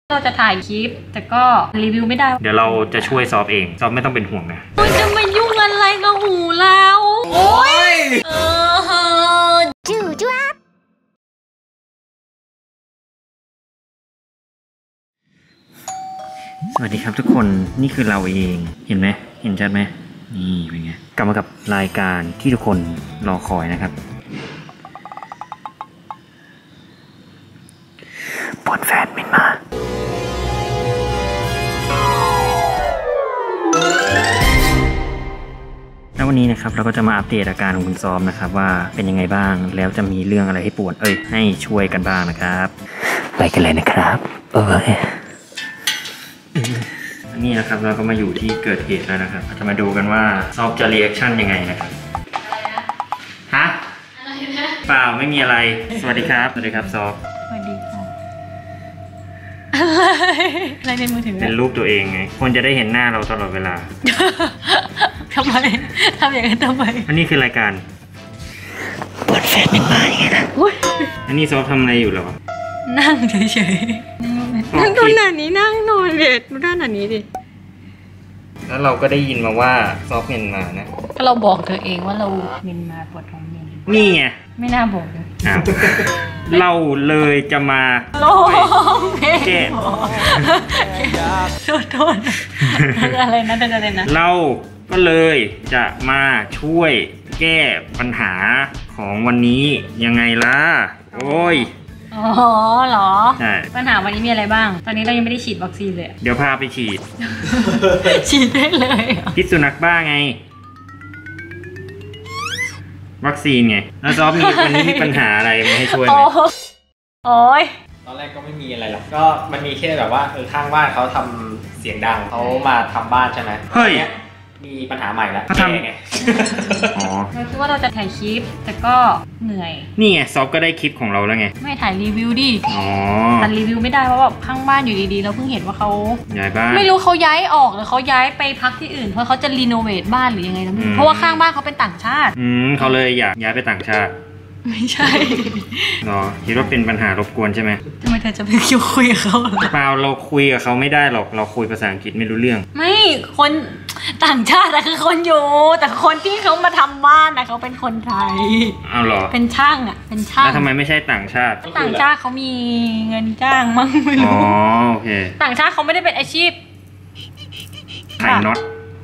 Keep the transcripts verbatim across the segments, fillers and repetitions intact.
เราจะถ่ายคลิปแต่ก็รีวิวไม่ได้เดี๋ยวเราจะช่วยซอฟเองซอฟไม่ต้องเป็นห่วงนะมันจะมายุ่งอะไรกับหูเราโอ้ยเออจูจ้าสวัสดีครับทุกคนนี่คือเราเองเห็นไหมเห็นชัดไหมนี่เป็นไงกลับมากับรายการที่ทุกคนรอคอยนะครับปอนแฟนมินมาแล้ววันนี้นะครับเราก็จะมาอัปเดตอาการของคุณซอมนะครับว่าเป็นยังไงบ้างแล้วจะมีเรื่องอะไรให้ปวดเอ้ยให้ช่วยกันบ้างนะครับไปกันเลยนะครับเออนี่นะครับเราก็มาอยู่ที่เกิดเหตุแล้วนะครับจะมาดูกันว่าซอฟจะรีแอคชั่นยังไงนะครับฮะอะไรนะเปล่าไม่มีอะไรสวัสดีครับสวัสดีครับซอฟสวัสดีค่ะอะไรในมือถือเป็นรูปตัวเองไงคนจะได้เห็นหน้าเราตลอดเวลาทำไมทำอย่างนั้นทำไมอันนี้คือรายการปวดแฟนเป็นมาอย่างไงนะอันนี้ซอฟทำอะไรอยู่หรอนั่งเฉยๆนั่งดูหน้านี้นั่งนอนเด็ดดูหน้าหน้านี้ดิแล้วเราก็ได้ยินมาว่าซอฟเมนมานะก็เราบอกเธอเองว่าเราเมนมาปวดท้องเมนนี่ไงไม่น่าบอกเลยเราเลยจะมาร้องเพลงโทษโทษอะไรนะอะไรนะเราก็เลยจะมาช่วยแก้ปัญหาของวันนี้ยังไงล่ะโอ้ยอ๋อเหรอใช่ปัญหาวันนี้มีอะไรบ้างตอนนี้เรายังไม่ได้ฉีดวัคซีนเลยเดี๋ยวพาไปฉีดฉีดได้เลยพิษสุนัขบ้าไงวัคซีนไงแล้วซอฟมีวันนี้มีปัญหาอะไรมาให้ช่วยไหมโอ้ยตอนแรกก็ไม่มีอะไรหรอกก็มันมีแค่แบบว่าเออข้างบ้านเขาทำเสียงดังเขามาทำบ้านใช่ไหมเฮ้ยมีปัญหาใหม่แล้วเขาทำไงอ๋อเราคิดว่าเราจะถ่ายคลิปแต่ก็เหนื่อยนี่ไงซอฟก็ได้คลิปของเราแล้วไงไม่ถ่ายรีวิวดิอ๋อถ่ายรีวิวไม่ได้เพราะว่าข้างบ้านอยู่ดีๆเราเพิ่งเห็นว่าเขาย้ายบ้านไม่รู้เขาย้ายออกหรือเขาย้ายไปพักที่อื่นเพราะเขาจะรีโนเวทบ้านหรือยังไงนะเพราะว่าข้างบ้านเขาเป็นต่างชาติอืมเขาเลยอยากย้ายไปต่างชาติไม่ใช่หรอคิดว่าเป็นปัญหารบกวนใช่ไหมทำไมเธอจะไปคิวคุยกับเขาเปล่าเราคุยกับเขาไม่ได้หรอกเราคุยภาษาอังกฤษไม่รู้เรื่องไม่คนต่างชาติแต่คือคนอยู่แต่คนที่เขามาทำบ้านนะเขาเป็นคนไทยอ้าวหรอเป็นช่างอ่ะเป็นช่างแล้วทำไมไม่ใช่ต่างชาติต่างชาติเขามีเงินจ้างมั้งไม่รู้อ๋อโอเคต่างชาติเขาไม่ได้เป็นอาชีพขายน็อต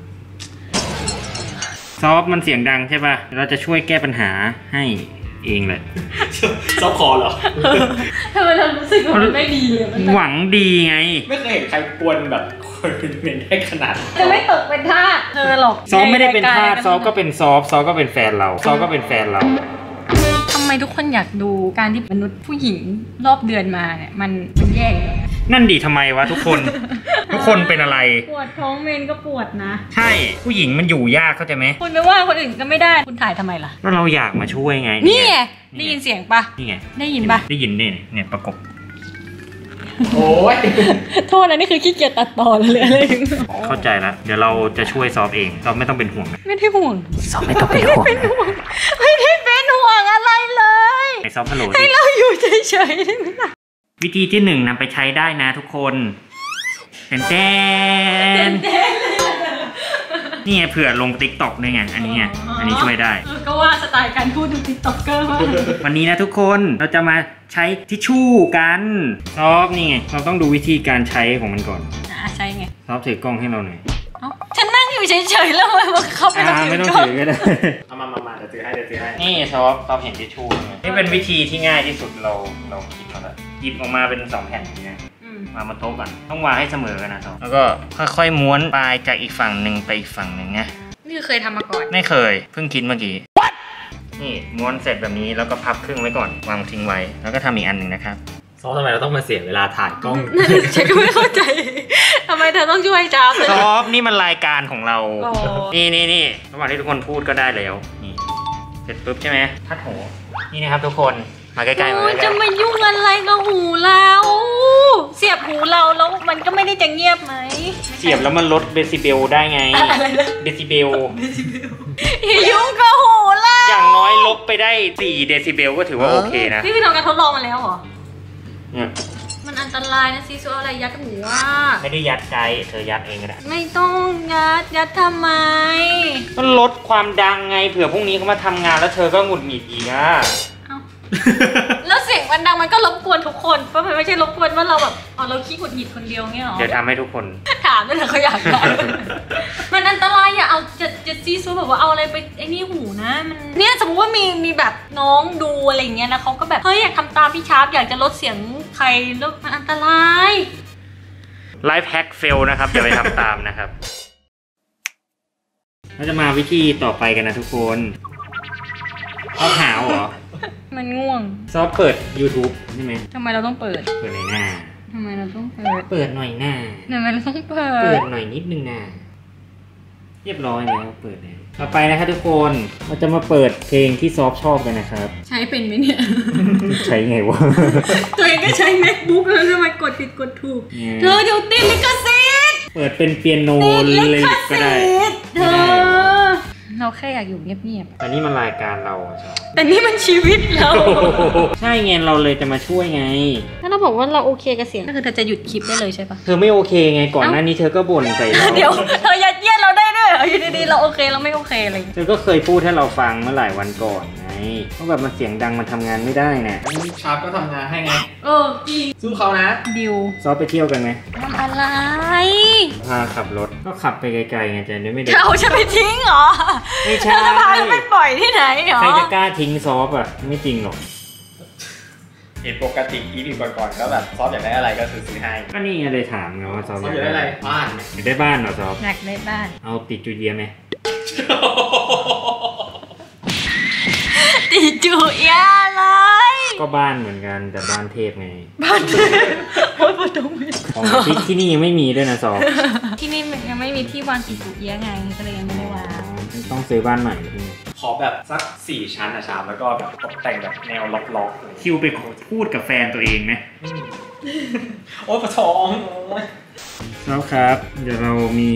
ซอฟมันเสียงดังใช่ป่ะเราจะช่วยแก้ปัญหาให้เองเลยซอฟคอเหรอทำไมเรารู้สึกว่ามันไม่ดีเลยหวังดีไงไม่เคยเห็นใครกวนแบบคนเป็นได้ขนาดจะไม่ตกเป็นทาสเธอหรอกซอฟไม่ได้เป็นทาสซอฟก็เป็นซอฟซอฟก็เป็นแฟนเราซอฟก็เป็นแฟนเราทำไมทุกคนอยากดูการที่มนุษย์ผู้หญิงรอบเดือนมาเนี่ยมันมันแย่นั่นดีทำไมวะทุกคนทุกคนเป็นอะไรปวดท้องเมนก็ปวดนะใช่ผู้หญิงมันอยู่ยากเข้าใจไหมคุณไม่ว่าคนอื่นก็ไม่ได้คุณถ่ายทำไมล่ะก็เราอยากมาช่วยไงนี่ไงได้ยินเสียงปะนี่ไงได้ยินปะได้ยินเนี่ยเนี่ยประกบโอ้ยโทษนะนี่คือขี้เกียจตัดต่อเลยอะไรเข้าใจแล้วเดี๋ยวเราจะช่วยซอฟเองซอฟไม่ต้องเป็นห่วงไม่ได้ห่วงซอฟไม่ต้องเป็นห่วงไม่ได้เป็นห่วงอะไรเลยไอซอฟฮัลโหลให้เราอยู่เฉยๆได้ไหมล่ะวิธีที่หนึ่งนำไปใช้ได้นะทุกคนเต้นเต้นนี่ไงเผื่อลงติ๊กต็อกด้วยไงอันนี้ไงอันนี้ช่วยได้ก็ว่าสไตล์การพูดดูติ๊กต็อกเกอร์วันนี้นะทุกคนเราจะมาใช้ทิชชู่กันซอฟนี่ไงเราต้องดูวิธีการใช้ของมันก่อนอ่าใช่ไงซอฟถือกล้องให้เราหน่อยฉันนั่งอยู่เฉยๆแล้วมันเข้าไปต้องถือกล้องไม่ต้องถือก็ได้เอามามามาเดี๋ยวถือให้เดี๋ยวถือให้นี่ซอฟซอฟเห็นทิชชู่นี่เป็นวิธีที่ง่ายที่สุดเราเราคิดมาแล้วหยิบออกมาเป็นสองแผ่นอย่างนี้มาบนโต๊ะก่อนต้องวางให้เสมอกันนะซอฟแล้วก็ค่อยๆม้วนปลายจากอีกฝั่งหนึ่งไปอีกฝั่งหนึ่งไงนี่เคยทำมาก่อนไม่เคยเพิ่งคิดเมื่อกี้นี่ม้วนเสร็จแบบนี้แล้วก็พับครึ่งไว้ก่อนวางทิ้งไว้แล้วก็ทำอีกอันหนึ่งนะครับซอฟทำไมเราต้องมาเสียเวลาถ่ายกล้องฉันก็ไม่เข้าใจทำไมเธอต้องช่วยจ้าซอฟนี่มันรายการของเรานี่นี่นี่ระหว่างที่ทุกคนพูดก็ได้แล้วนี่เสร็จปุ๊บใช่ไหมทัดหูนี่นะครับทุกคนมาใกล้ๆมาใกล้ๆจะมายุ่งอะไรกับหูเราเสียบหูเราแล้วมันก็ไม่ได้จะเงียบไหมเสียบแล้วมันลดเดซิเบลได้ไงเดซิเบลอย่ายุ่งกับหูเราอย่างน้อยลบไปได้สี่เดซิเบลก็ถือว่าโอเคนะนี่คือทำการทดลองมาแล้วเหรอเนี่ยมันอันตรายนะซีซัวอะไรยัดหูว่าไม่ได้ยัดใจเธอยัดเองก็ได้ไม่ต้องยัดยัดทำไมมันลดความดังไงเผื่อพรุ่งนี้เขามาทำงานแล้วเธอก็หงุดหงิดอีกอ่ะแล้วเสียงมันดังมันก็รบกวนทุกคนเพราะมันไม่ใช่รบกวนว่าเราแบบอ๋อเราขี้หงุดหงิดคนเดียวเงี้ยหรอเดี๋ยวทำให้ทุกคนถามด้วยเถอะเขาอยากได้มันอันตรายอย่าเอาจะจะซีซัวแบบว่าเอาอะไรไปไอ้นี่หูนะมันเนี่ยสมมติว่ามีมีแบบน้องดูอะไรเงี้ยแล้วเขาก็แบบเฮ้ยอยากทำตามพี่ชาร์ปอยากจะลดเสียงใครแล้วมันอันตรายไลฟ์แฮกเฟลนะครับอย่าไปทำตามนะครับเราจะมาวิธีต่อไปกันนะทุกคนเขาหาวเหรอมันง่วงซอฟเปิด YouTube ใช่ไหมทำไมเราต้องเปิดเปิดในหน้าทำไมเราต้องเปิดเปิดหน่อยหน้าทำไมเราต้องเปิดเปิดหน่อยนิดนึงหน้าเรียบร้อยแล้วเปิดเลยต่อไปนะครับทุกคนเราจะมาเปิดเพลงที่ซอฟชอบกันนะครับใช้เป็นไหมเนี่ยใช้ไงวะตัวเองก็ใช้ MacBook แล้วทำไมกดผิดกดถูกเธอเดี๋ยวติดลิขสิทธิ์เปิดเป็นเปียโนเลยก็ได้เธอเราแค่อยากอยู่เงียบๆแต่นี่มันรายการเราใช่แต่นี่มันชีวิตเราใช่ไงเราเลยจะมาช่วยไงถ้าเราบอกว่าเราโอเคกับเสียงก็คือเธอจะหยุดคลิปได้เลยใช่ปะเธอไม่โอเคไงก่อนหน้านี้เธอก็บ่นใส่เราเดี๋ยวเธอยัดเยียดเราได้ด้วยเอาอยู่ดีๆเราโอเคเราไม่โอเคอะไรเธอก็เคยพูดให้เราฟังเมื่อหลายวันก่อนไงว่าแบบมันเสียงดังมันทำงานไม่ได้เนี่ยชาร์ปก็ทำงานให้ไงเออจริงสู้เขานะดิวซอฟไปเที่ยวกันไหมทำอะไรพาขับรถก็ขับไปไกลๆไงจะไม่ได้เอาฉันไปทิ้งเหรอไม่ใช่จะพาไปปล่อยที่ไหนเหรอใครจะกล้าทิ้งซอฟอ่ะไม่จริงหรอกเหตุปกติอีพีก่อนๆก็แบบซอฟอยากได้อะไรก็ซื้อซื้อให้ก็นี่ไงเลยถามไงว่าซอฟอยากได้อะไรบ้านอยากได้บ้านเหรอซอฟอยากได้บ้านเอาติดจูเยียไหมติดจูเอียอะไรก็บ้านเหมือนกันแต่บ้านเทพไงบ้านเทพโอ้ยปวดท้องของที่ที่นี่ยังไม่มีด้วยนะซอฟที่นี่ยังไม่มีที่วางติดจูเอียไงก็เลยยังไม่ได้วางต้องซื้อบ้านใหม่ที่ขอแบบสักสี่ชั้นนะชามแล้วก็แบบตกแต่งแบบแนวล็อกๆคิวไปพูดกับแฟนตัวเองไหมโอ้ยปวดท้องแล้วครับเดี๋ยวเรามี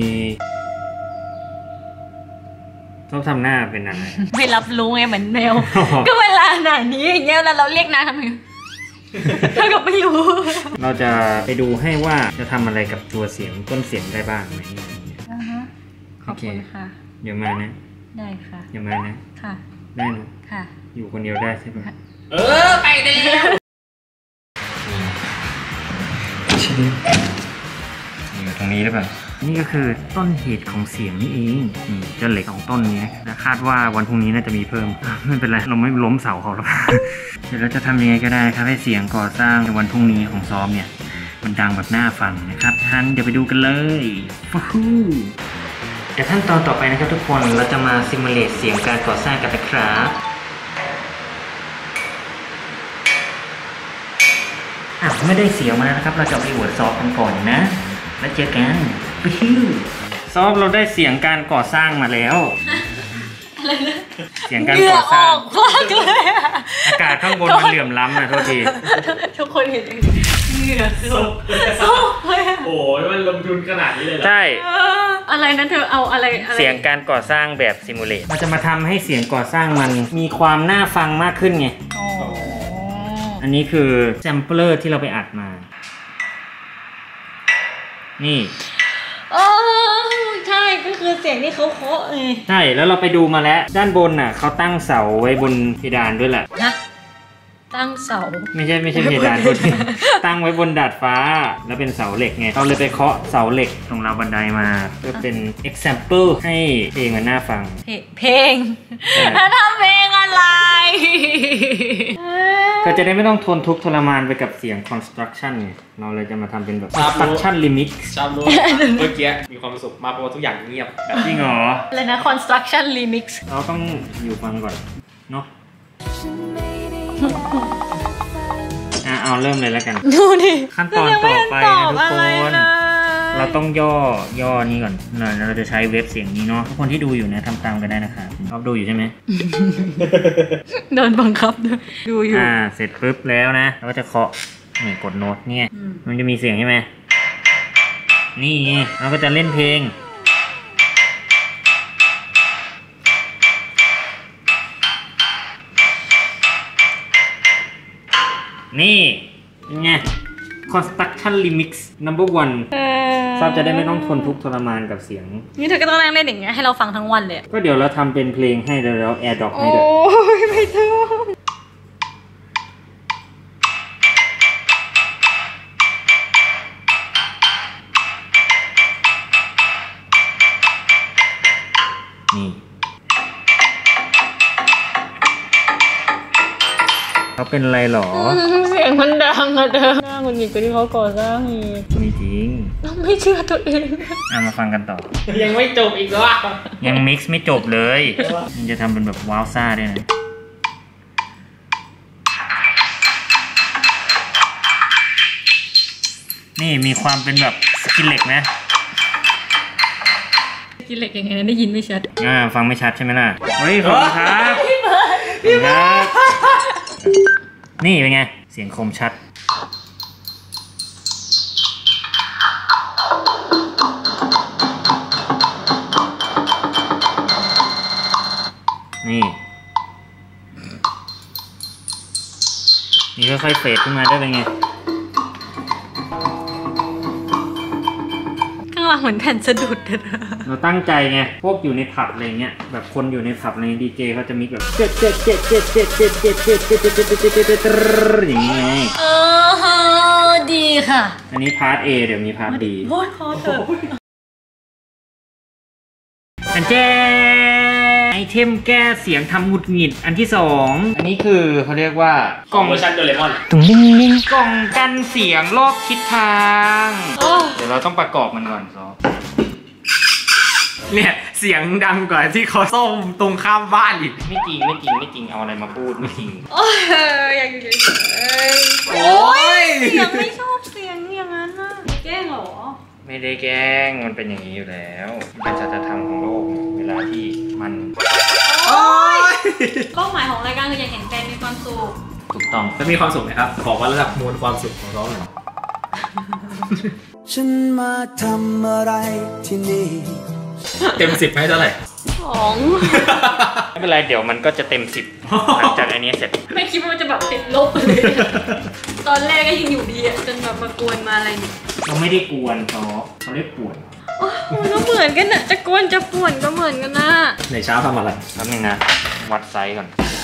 ต้องทำหน้าเป็นอะไรไม่รับรู้ไงเหมือนแมวก็เวลาหนานี้อย่างเงี้ยแล้วเราเรียกนางทำไมเท่ากับไม่รู้เราจะไปดูให้ว่าจะทำอะไรกับตัวเสียงต้นเสียงได้บ้างไหมขอบคุณค่ะเดี๋ยวมานะได้ค่ะอย่ามานะค่ะได้นะค่ะอยู่คนเดียวได้ใช่ไหมเออไปได้แล้วอยู่ตรงนี้หรือเปล่านี่ก็คือต้นเหตุของเสียงนี่เองนี่เจ้าเหล็กของต้นนี้นะคาดว่าวันพรุ่งนี้น่าจะมีเพิ่มไม่เป็นไรเราไม่ล้มเสาเขาหรอกเดี๋ยวเราจะทำยังไงก็ได้ครับให้เสียงก่อสร้างในวันพรุ่งนี้ของซ้อมเนี่ยมันดังแบบน่าฟังนะครับท่านเดี๋ยวไปดูกันเลยฟูฮูแต่ขั้นตอนต่อไปนะครับทุกคนเราจะมาซิมูเลตเสียงการก่อสร้างกันนะครับอ่ะไม่ได้เสียงมาแล้วนะครับเราจะไปวอร์ดซอฟกันก่อนนะแล้วเจอกันซอฟเราได้เสียงการก่อสร้างมาแล้วอะไรนะเสียงการก่อสร้างอากาศข้างบนมันเหลื่อมล้ำนะโทษทีทุกคนเห็นเหงื่อซุบโอ้ยมันลงทุนขนาดนี้เลยเหรอใช่อะไรนั้นเธอเอาอะไรเสียงการก่อสร้างแบบซิมูเลตมันจะมาทำให้เสียงก่อสร้างมันมีความน่าฟังมากขึ้นไงอันนี้คือแซมเปอร์ที่เราไปอัดมานี่โอ้ใช่ก็คือเสียงที่เขาเคาะเลยใช่แล้วเราไปดูมาแล้วด้านบนน่ะเขาตั้งเสาไว้บนเพดานด้วยแหละนะตั้งเสาไม่ใช่ไม่ใช่เพดานตั้งไว้บนดาดฟ้าแล้วเป็นเสาเหล็กไงเราเลยไปเคาะเสาเหล็กตรงราวบันไดมาเพื่อเป็น example ให้เพลงมันน่าฟังเพลงถ้าทำเพลงอะไรก็จะได้ไม่ต้องทนทุกข์ทรมานไปกับเสียง construction ไงเราเลยจะมาทำเป็นแบบ construction remix ชอบรู้เมื่อกี้มีความสุขมากเพราะว่าทุกอย่างเงียบแบบจริงเหรออะไรนะ construction remix เราต้องอยู่ฟังก่อนเนาะอ่ะเอาเริ่มเลยแล้วกันดูดิขั้นตอนต่อไปนะทุกคนเราต้องย่อย่อนี้ก่อนเราจะใช้เว็บเสียงนี้เนาะทุกคนที่ดูอยู่เนี่ยทำตามกันได้นะคะชอบดูอยู่ใช่ไหมโดนบังคับดูอยู่อ่าเสร็จปุ๊บแล้วนะเราก็จะเคาะนี่กดโน้ตเนี่ยมันจะมีเสียงใช่ไหมนี่ไงเราก็จะเล่นเพลงนี่ไง Construction Remix Number One ซอบจะได้ไม่ต้องทนทุกข์ทรมานกับเสียงนี่เธอก็ต้องนั่งเล่นอย่างเงี้ยให้เราฟังทั้งวันเลยก็เดี๋ยวเราทำเป็นเพลงให้แล้วแอร์ดรอปให้โอ้ด้วยยไม่ต้องนี่เขาเป็นอะไรหรอเสียงมันดังอะเธอหน้าคนหญิงก็ที่เขาก่อสร้างอีกไม่จริงต้องไม่เชื่อตัวเองเอามาฟังกันต่อยังไม่จบอีกเหรอยังมิกซ์ไม่จบเลยมันจะทำเป็นแบบว้าวซ่าด้วยนะนี่มีความเป็นแบบสกิลเล็กนะกินเหล็กยังไงนะได้ยินไม่ชัดอ่าฟังไม่ชัดใช่ไหมล่ะ เฮ้ยขอบคุณครับพี่เบิร์ดพี่เบิร์ดนี่เป็นไง เสียงคมชัด นี่ นี่ค่อยๆเฟดขึ้นมาได้เป็นไงข้างหลังเหมือนแผ่นสะดุดอะเราตั้งใจไง พวกอยู่ในผับอะไรเงี้ย แบบคนอยู่ในผับในดีเจเขาจะมีแบบเจ็ดเจ็ดเจ็ดเจ็ดเจ็ดเจ็ดเจ็ดเจ็ดเจ็ดเจ็ดเจ็ดเจ็ดเจ็ดเจ็ดเจ็ดอย่างนี้ไงเออดีค่ะอันนี้พาร์ท A เดี๋ยวมีพาร์ท B โอ้ยพอเถอะอันแจ้ไอเทมแก้เสียงทำหงุดหงิดอันที่สองอันนี้คือเขาเรียกว่ากล่องเวอร์ชันโดเรมอนตุ้งนิ่งนิ่งกล่องกันเสียงรอบทิศทาง เดี๋ยวเราต้องประกอบมันก่อนซอเนี่ยเสียงดังกว่าที่เขาซ่อมตรงข้ามบ้านอีกไม่จริงไม่จริงไม่จริงเอาอะไรมาพูดไม่จริงโอ้ยอยากอยู่เฉยๆโอ้ยเสียงไม่ชอบเสียงอย่างนั้นนะแกล้งเหรอไม่ได้แกล้งมันเป็นอย่างนี้อยู่แล้วมันเป็นสัจธรรมของโลกเวลาที่มันโอ้ยเป้าหมายของรายการคืออยากเห็นแฟนมีความสุขถูกต้องแล้วมีความสุขไหมครับบอกว่าระดับมวลความสุขของเราหน่อยฉันมาทำอะไรที่นี่เต็มสิบให้เท่าไหร่สองไม่เป็นไรเดี๋ยวมันก็จะเต็มสิบหลังจากอันนี้เสร็จไม่คิดว่ามันจะแบบติดลบเลย ตอนแรกก็ยังอยู่ดีอะจนแบบมากวนมาอะไรเนี่ยเราไม่ได้กวนซอเขาเรียกปวดโอ้ยมันก็เหมือนกันอะจะกวนจะป่วนก็เหมือนกันนะในเช้าทำอะไรแป๊บนึงนะวัดไซส์ก่อน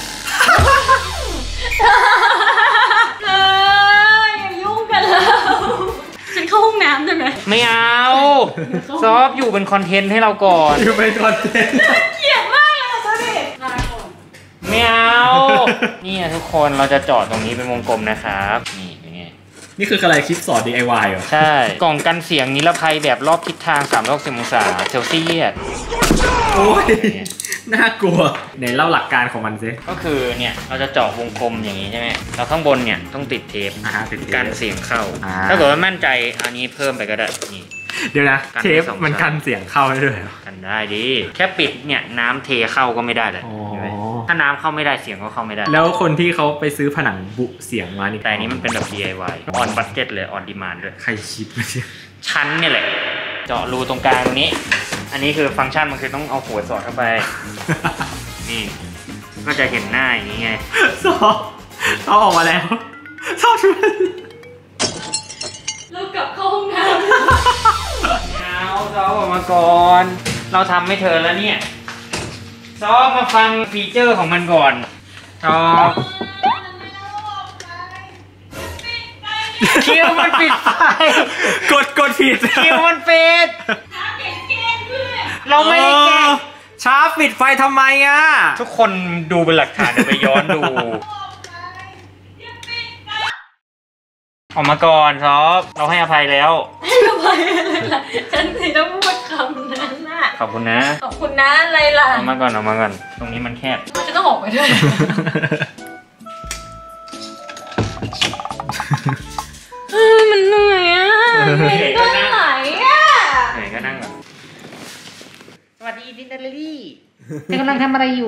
เอออย่ายุ่งกันแล้วฉันเข้าห้องน้ำได้ไหมไม่เอาซอฟอยู่เป็นคอนเทนต์ให้เราก่อนอยู่เป็นคอนเทนต์เกลียดมากเลยอะตอนนี้ลาก่อนไม่เอานี่ทุกคนเราจะเจาะตรงนี้เป็นวงกลมนะครับนี่เป็นไงนี่คืออะไรคลิปสอน ดี ไอ วาย เหรอใช่กล่องกันเสียงนิรภัยแบบรอบทิศทางสามร้อยหกสิบองศาเซลเซียสโอ้ย น่ากลัวไหนเล่าหลักการของมันสิก็คือเนี่ยเราจะเจาะวงกลมอย่างนี้ใช่ไหมแล้วข้างบนเนี่ยต้องติดเทปอ่าฮะติดเทปกันเสียงเข้าอ่าถ้าเกิดว่ามั่นใจอันนี้เพิ่มไปก็ได้นี่เดี๋ยวนะกันเทปสองมันชั้นกันเสียงเข้าได้ด้วยเหรอกันได้ดิแค่ปิดเนี่ยน้ำเทเข้าก็ไม่ได้เลยอ๋อใช่ไหมถ้าน้ำเข้าไม่ได้เสียงก็เข้าไม่ได้แล้วคนที่เขาไปซื้อผนังบุเสียงมานี่แต่อันนี้มันเป็นแบบ ดี ไอ วาย ออนบัดเจ็ตเลยออนดีมานด้วยใครคิดมาเนี่ยชั้นเนี่ยแหละเจาะรูตรงกลางตรงนี้ อันนี้คือฟังก์ชันมันคือต้องเอาหัวสอดเข้าไปนี่ก็จะเห็นหน้าอย่างนี้ไงซอเขาออกมาแล้วชอบช่วยเรากลับเข้าห้องน้เอาซอฟออกมาก่อน เราทำให้เธอแล้วเนี่ยซอฟมาฟังฟีเจอร์ของมันก่อนซอฟคิวมันปิดไฟกดกดผิดคิวมันปิด เราไม่ได้แกล้งช้าปิดไฟทำไมอ่ะทุกคนดูเป็นหลักฐานเดี๋ยวไปย้อนดู ออกมาก่อนซอฟเราให้อภัยแล้วำให้อภัยอะไรล่ะฉันสิต้องพูดคำนั้นน่ะขอบคุณนะขอบคุณนะอะไรล่ะออกมาก่อนออกมาก่อน ตรงนี้มันแคบมันจะต้องออกไปด้วยเออมันเหนื่อยอ่ะเหนื่อยก็ไหลอ่ะไหนก็นั่งก่อนสวัสดีดินเดลลี่เธอกำลังทำอะไรอยู่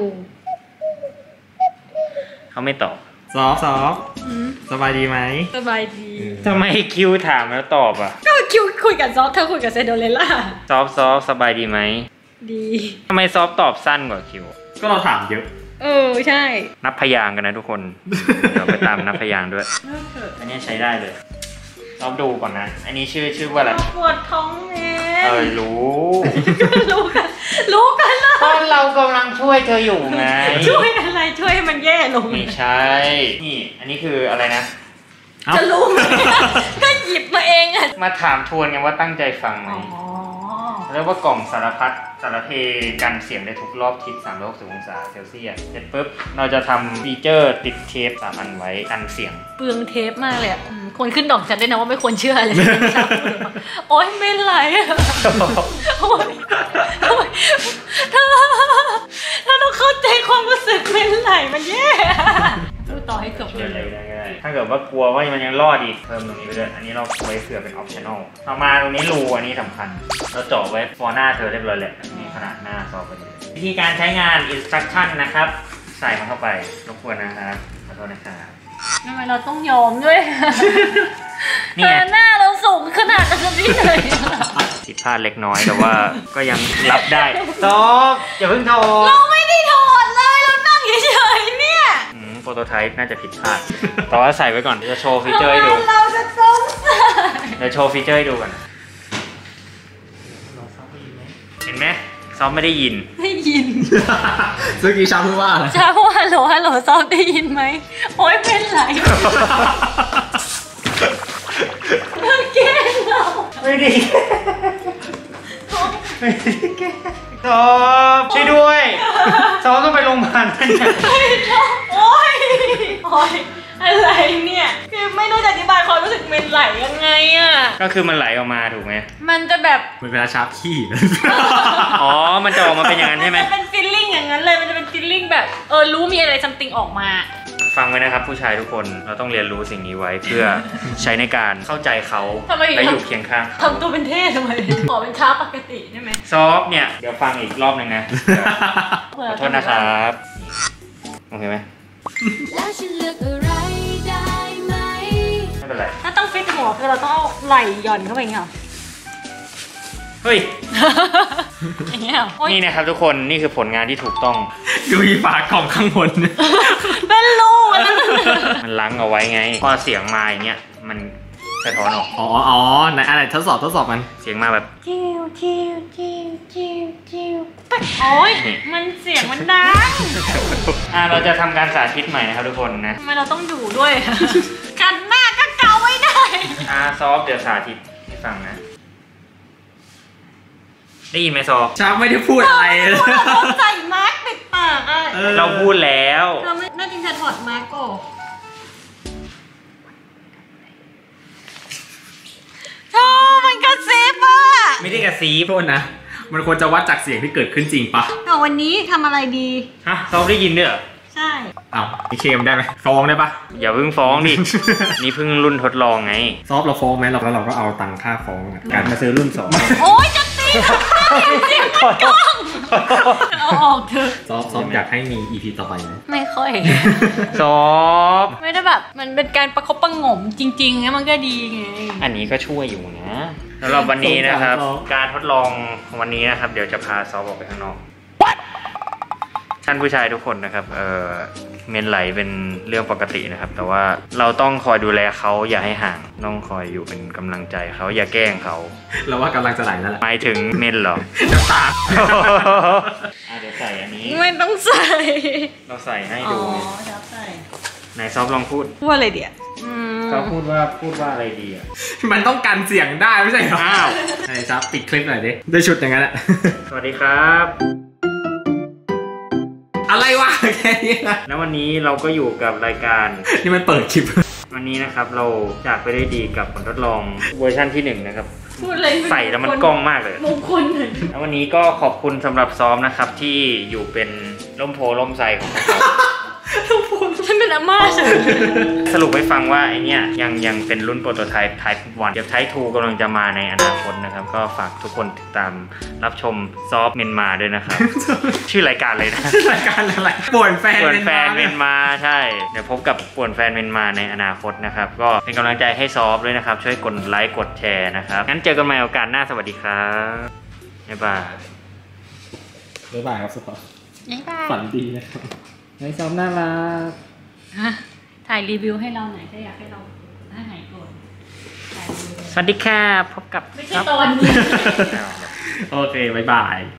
เขาไม่ตอบซอฟซอฟสบายดีไหมสบายดีทำไมคิวถามแล้วตอบอ่ะก็คิวคุยกับซอฟเธอคุยกับเซโดเลล่าซอฟซอฟสบายดีไหมดีทำไมซอฟตอบสั้นกว่าคิวก็เราถามเยอะเออใช่นับพยางค์กันนะทุกคน เดี๋ยวไปตามนับพยางค์ด้วย อันนี้ใช้ได้เลย ซซ้อมดูก่อนนะอันนี้ชื่อชื่อว่าอะไรปวดท้องเองเออรู้รู้กันรู้กันเลยเพราะเรากำลังช่วยเธออยู่ไงช่วยอะไรช่วยให้มันแย่ลงไม่ใช่นี่อันนี้คืออะไรนะจะรู้ไหมก็หยิบมาเองอะมาถามทวนกันว่าตั้งใจฟังไหมเรียกว่ากล่องสารพัดสารเพกันเสียงได้ทุกรอบทิศสามร้อยหกสิบองศาเซลเซียสเสร็จปุ๊บเราจะทำฟีเจอร์ติดเทปสามอันไว้กันเสียงเปลืองเทปมากเลยอ่ะควรขึ้นดอกจันได้นะว่าไม่ควรเชื่อเลยโอ๊ยไม่ไหลโอ๊ยเธอเธอต้องเข้าใจความรู้สึกไม่ไหลมันแย่ดูต่อให้จบเลยถ้าเกิดว่ากลัวว่ามันยังรอดอีกเพิ่มตรงนี้ไปด้วยอันนี้เราไว้เผื่อเป็นออปชั่นอลต่อมาตรงนี้รูอันนี้สำคัญเราเจาะไว้ฟอร์หน้าเธอเรียบร้อยเลยนี่ขนาดหน้าซอฟต์ไปเลยวิธีการใช้งาน instruction นะครับใส่มันเข้าไปรบกวนนะครับขอโทษนะครับทำไมเราต้องยอมด้วยแต่หน้าเราสูงขนาดนี้เลยผิดพลาดเล็กน้อยแต่ว่าก็ยังรับได้ซอฟอย่าเพิ่งถอดเราไม่ได้ถอดเลยเรานั่งเฉยๆเนี่ยโปรโตไทป์น่าจะผิดพลาดแต่ว่าใส่ไว้ก่อนจะโชว์ฟีเจอร์ให้ดูเราจะต้องใส่เดี๋ยวโชว์ฟีเจอร์ให้ดูก่อนเห็นไหมซอฟไม่ได้ยินไม่ยินเมื่อกี้ชาพูดว่าอะไรชาพูดฮัลโหลฮัลโหลซอฟได้ยินไหมโอ๊ยเป็นไรเมื่อกี้เราไม่ได้ไม่ได้แกซอฟช่วยด้วยซอฟต้องไปโรงพยาบาลนั่นแหละโอ๊ยโอ๊ยอะไรเนี่ยคือไม่รู้จะอธิบายความรู้สึกมันไหลยังไงอ่ะก็คือมันไหลออกมาถูกไหมมันจะแบบมันเป็นชาร์ปขี้อ๋อมันจะออกมาเป็นอย่างนั้นใช่ไหมมันเป็นฟีลลิ่งอย่างนั้นเลยมันจะเป็นฟีลลิ่งแบบเออรู้มีอะไรซัมติงออกมาฟังไว้นะครับผู้ชายทุกคนเราต้องเรียนรู้สิ่งนี้ไว้เพื่อใช้ในการเข้าใจเขาและอยู่เคียงข้างทำตัวเป็นเท่ทำไมขอเป็นช้าปกติได้ไหมซอฟเนี่ยเดี๋ยวฟังอีกรอบหนึ่งนะขอโทษนะครับโอเคไหมแล้วฉันเลือกอะไรได้ไหมไม่เป็นไรถ้าต้องฟิตหัวคือเราต้องเอาไหล่หย่อนเข้าไปเงี้ยเฮ้ยอย่างเงี้ยนี่นะครับทุกคนนี่คือผลงานที่ถูกต้องดูอีฝากล่องข้างบนเป็นรูมันล้างเอาไว้ไงพอเสียงมาอย่างเงี้ยมันสะท้อนออกอ๋ออ๋อไหนอะไรทดสอบทดสอบมันเสียงมาแบบจิ้วจิ้วจิ้วจิ้วจิ้วโอ้ยมันเสียงมันดังอ่าเราจะทำการสาธิตใหม่นะครับทุกคนนะทำไมเราต้องอยู่ด้วยกันหน้าก็เกาไว้ได้อ่าซอฟเดี๋ยวสาธิตให้ฟังนะได้ยินไหมซอฟชาไม่ได้พูดอะไรเลยเราใส่มาร์กปิดปากอ่ะเราพูดแล้วเราไม่น่าจริงจะถอดมาร์กก่อนโธ่มันกระซิบอ่ะไม่ได้กระซิบโทษนะมันควรจะวัดจากเสียงที่เกิดขึ้นจริงปะเอาวันนี้ทำอะไรดีฮะซอฟได้ยินด้วยเหรอใช่อ้าวนี่เคมได้ไหมฟ้องได้ปะอย่าเพิ่งฟ้องดินี่เพิ่งรุ่นทดลองไงซอฟเราฟ้องไหมเราแล้วเราก็เอาตังค่าฟ้องการมาซื้อรุ่นสองโอ๊ยจะตีเสียงมันกล้องเอาออกเถอะซอฟซอฟอยากให้มี อี พี ต่อไปไหมไม่ค่อยซอฟไม่ได้แบบมันเป็นการประคบประหงมจริงๆนะมันก็ดีไงอันนี้ก็ช่วยอยู่นะสำหรับวันนี้นะครับการทดลองวันนี้นะครับเดี๋ยวจะพาซอฟออกไปข้างนอกท่านผู้ชายทุกคนนะครับเออเมนไหลเป็นเรื่องปกตินะครับแต่ว่าเราต้องคอยดูแลเขาอย่าให้ห่างต้องคอยอยู่เป็นกำลังใจเขาอย่าแกล้งเขาเราว่ากำลังจะไหลแล้วแหละหมายถึงเมนเหรอจะตาเดี๋ยวใส่อันนี้ไม่ต้องใส่เราใส่ให้ดูอ๋อจะใส่ไหนซอฟลองพูดพูดอะไรเดี๋ยวเขาพูดว่าพูดว่าอะไรดีอ่ะมันต้องกันเสียงได้ไม่ใช่เหรออ้าวไอ้ซับปิดคลิปหน่อยดิด้วยชุดอย่างนั้นแหละสวัสดีครับอะไรวะแค่นี้นะแล้ววันนี้เราก็อยู่กับรายการนี่มันเปิดคลิปวันนี้นะครับเราจากไปได้ดีกับผลทดลองเวอร์ชันที่หนึ่งนะครับใส่แล้วมันกล้องมากเลยมงคลแล้ววันนี้ก็ขอบคุณสำหรับซ้อมนะครับที่อยู่เป็นร่มโพล่มไทรของพวกเราฉันเป็นอาม่าใช่สรุปให้ฟังว่าไอเนี้ยยังยังเป็นรุ่นโปรโตไทป์ Type วันเดี๋ยว Type ทูกำลังจะมาในอนาคตนะครับก็ฝากทุกคนติดตามรับชมซอฟเมนมาด้วยนะครับชื่อรายการเลยนะชื่อรายการอะไรป่วนแฟนป่วนแฟนเมนมาใช่เดี๋ยวพบกับป่วนแฟนเมนมาในอนาคตนะครับก็เป็นกำลังใจให้ซอฟด้วยนะครับช่วยกดไลค์กดแชร์นะครับงั้นเจอกันใหม่โอกาสหน้าสวัสดีครับบ๊ายบายบ๊ายบายครับซอฟบ๊ายบายฝันดีนะครับไอ้ซอฟน่ารักถ่ายรีวิวให้เราหน่อยถ้าอยากให้เราถ้าหายโกรธสวัสดีค่ะพบกับไม่ใช่ตอนนี้โอเค บ๊ายบาย